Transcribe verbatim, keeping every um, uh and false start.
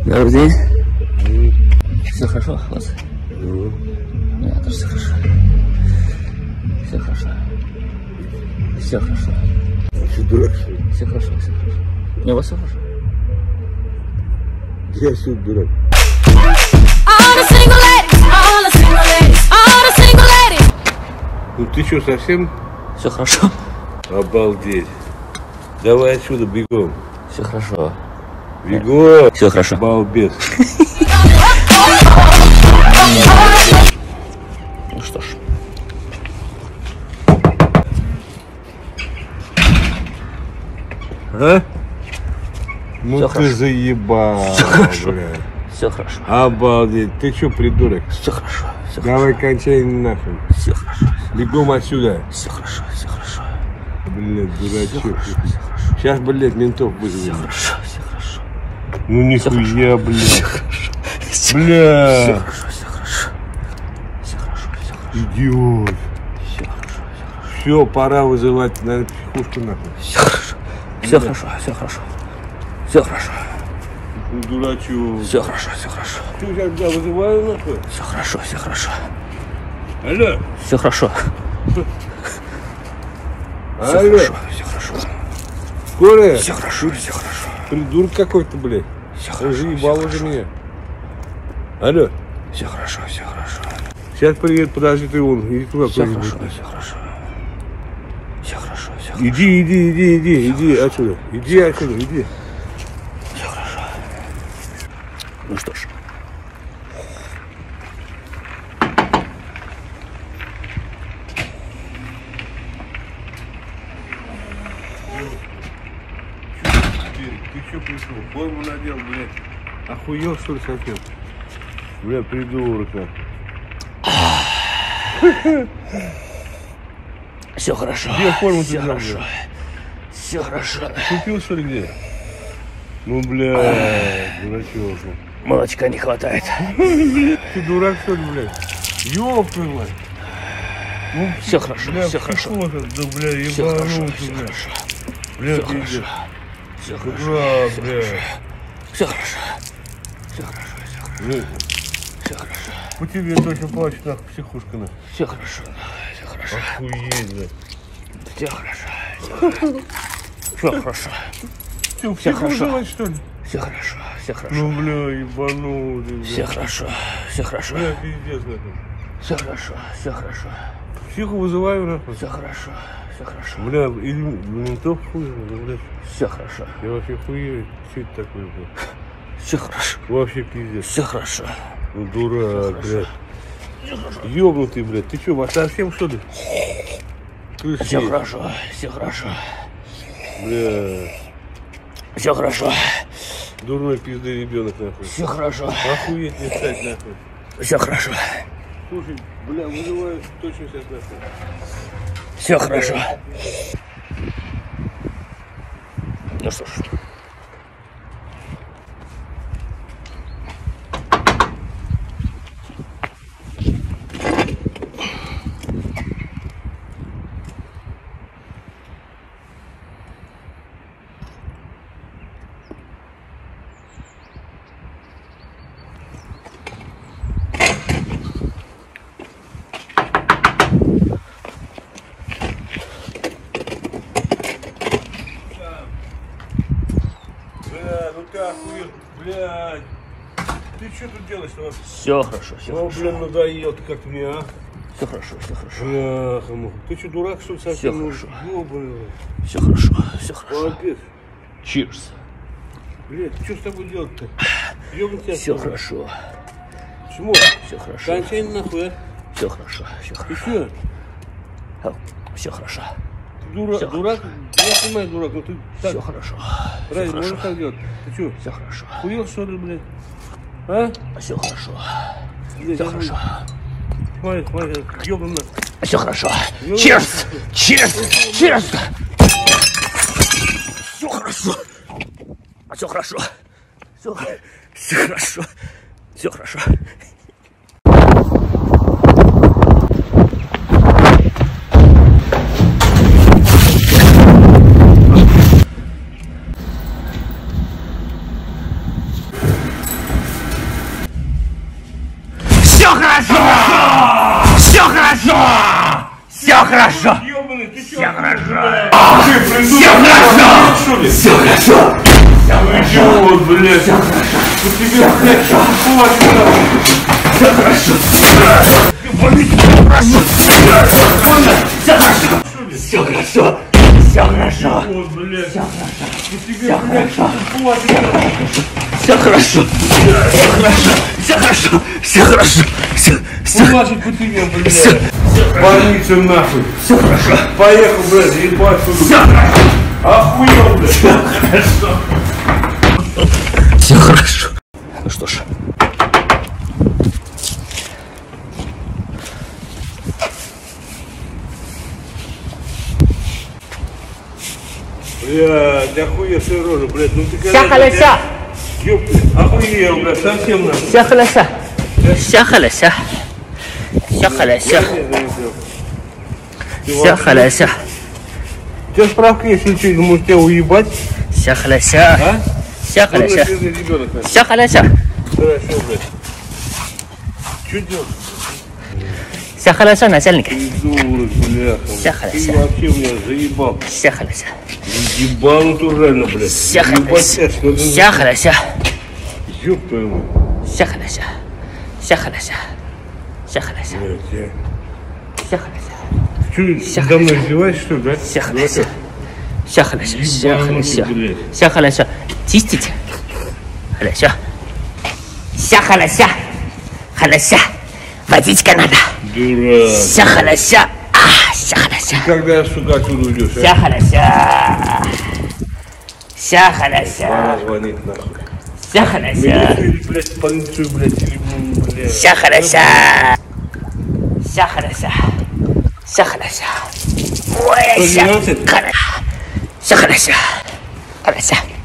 Добрый день. Mm. Все хорошо у вас? Mm. У меня тоже все хорошо. Все хорошо. Все хорошо. Ты дурак, что ли? Все хорошо, все хорошо. Не, у вас все хорошо? Я все дурак. Ну ты что, совсем? Все хорошо. Обалдеть. Давай отсюда, бегом. Все хорошо. Бегом. Все хорошо. Балбес. Ну что ж. А? Ну Всё ты хорошо. заебал, Все хорошо. бля. Все хорошо. Обалдеть. Ты что, придурок? Все хорошо. Все Давай кончай нахуй. Все хорошо. Бегом отсюда. Все хорошо. Все хорошо. Блядь, дурачок. Все хорошо. Сейчас, блядь, ментов вызовем. Все хорошо. Все хорошо. Ну нихуя, блядь. Все хорошо. Все Бля. хорошо. Все хорошо. Все хорошо. Все хорошо. Идиот. Все хорошо. Все хорошо. Все, пора вызывать, наверное, психушку нахуй. Все хорошо. Все хорошо. Все хорошо. Все хорошо. Ну, дурачок. Все хорошо. Все хорошо. Ты сейчас тебя вызываю нахуй? Все хорошо. Все хорошо. Алло. Все хорошо. Все Алло. хорошо. Все хорошо. Скорая? Все хорошо. Все хорошо. Придурок какой-то, блядь. Все Он хорошо. заебал уже меня. Алло. Все хорошо. Все хорошо. Сейчас приедет, подожди, ты вон. Иди туда Все куда-нибудь. хорошо. Все хорошо. Все хорошо. Все хорошо. Иди, иди, иди, иди, иди отсюда. Иди отсюда, иди. Все хорошо. Ну что ж. Ты что пришел? Форму надел, блядь. Охуел, что ли, совсем? Бля, придурок. Все хорошо. Где форму ты Все взял, хорошо. блядь? Все хорошо. Купил, что ли, где? Ну, бля, дурачок. Молочка не хватает. Ты дурак, что ли, блядь? Ёб твою мать. Ну, Все хорошо. бля, Все хорошо. психота, да, бля, Все хорошо. ебанутый, Все бля. хорошо. Бля, Все ты хорошо. идешь. Все хорошо. Дурак, Все бля. хорошо. Все хорошо. Все хорошо. Все хорошо. Ну, Все хорошо. по тебе точно плачет, нахуй, психушка, нахуй. Все хорошо. Все хорошо. Охуеть, бля. Все хорошо. Все хорошо. Что, Всё психу хорошо. вызывать, что ли? Все хорошо. Все хорошо. Ну, бля, ебанутый, бля. Все хорошо. Все хорошо. Бля, пиздец, нахуй. Все хорошо. Все хорошо. Психу вызываю, нахуй. Все хорошо. Все хорошо. Бля, или ментов хуй, ну, бля. Все хорошо. Я вообще хуею. Что это такое, бля? Все хорошо. Вообще пиздец. Все хорошо. Ну, дурак, блядь. Ёбнутый, блядь. Ты что, во совсем, что ли? Ты Все что? хорошо. Все хорошо. Бля. Все хорошо. Дурной пизды ребенок, нахуй. Все хорошо. Охуеть не стать, нахуй. Все хорошо. Слушай, бля, вызываю точно сейчас, нахуй. Все хорошо. Ну что ж. Бля, ну ты охуел, блядь. Ты что тут делаешь-то вообще? Все хорошо. Все О, хорошо. блин, надоел ты как мне, а? Все хорошо. Все хорошо. Бляха, муха. Ты что, дурак, что ли, совсем? Всё хорошо. Ёбаный. Все хорошо. Все хорошо. Молодец. Cheers. Блядь, что с тобой делать-то? Ёбаный тебя. Все хорошо. Почему? Все хорошо. Кончай нахуй, а? Все хорошо. Все Ты хорошо. что? Все хорошо. Ты дура, Всё дурак? Я понимаю, дурак, но ты так, Все хорошо. Все правильно, хорошо. можешь так делать? Ты что, Все хорошо. хуел, что ли, блядь? А? Все хорошо. Блядь, Все я хорошо. Смотри, смотри, ёбаный. Все хорошо. Cheers. Cheers. Cheers. Все хорошо. Все хорошо. Все, все хорошо. Все хорошо. Все хорошо. Ёбаный, ты Все чё? хорошо. Ты Все придурок, хорошо. что ли? Все хорошо. Ну чего, блядь? Все хорошо. У тебя, блядь, хватит. Все хорошо. Хорошо. Все хорошо. Все хорошо. Все хорошо. Вот, блядь. Все хорошо. У тебя, блядь, хватит. Все хорошо. Все хорошо. Все хорошо. Все хорошо. Все. Все. Плачет по тебе, блядь. Все. Больницу нахуй. Все хорошо. Поехал, блядь, ебать. Все хорошо. Охуел, блядь. Все хорошо. Все хорошо. Ну что ж. Блядь, охуевшая рожа, блядь. Ну ты Все хорошо. Ёпта, охуел, блядь, совсем нахуй. Все хорошо. Все хорошо. Все хорошо. Все хорошо. У тебя справка есть, если что, может тебя уебать? Все хорошо. А? Все хорошо. Полноценный ребенок, нахуй. Все хорошо. Хорошо, блядь. Что делать? Все хорошо, начальник. Придурок, бляха. Всё Ты хорошо. вообще меня заебал. Все хорошо. Ебал натурально, блядь. Все Ебать, хорошо. я, что ты- Все хорошо. Ёб твою мать. Все хорошо. Все хорошо. Все хорошо. Блядь, я... Все хорошо. Ты Всё что, за мной издеваешься, что ли, да? Все хорошо. Все хорошо. Все Ебанутый, хорошо. блядь. Все хорошо. Чистите. Хорошо. Все хорошо. Хорошо. Водичка надо. Дурак. Все хорошо. А, все хорошо. Когда, сука, отсюда уйдешь, Все а? хорошо. Все хорошо. Она звонит, нахуй. Все хорошо. Милицию, блядь, полицию, блядь, или, ну, блядь. Все хорошо. Все хорошо. Все хорошо. Ой, сто двенадцать? все хорошо. Все хорошо. Хорошо.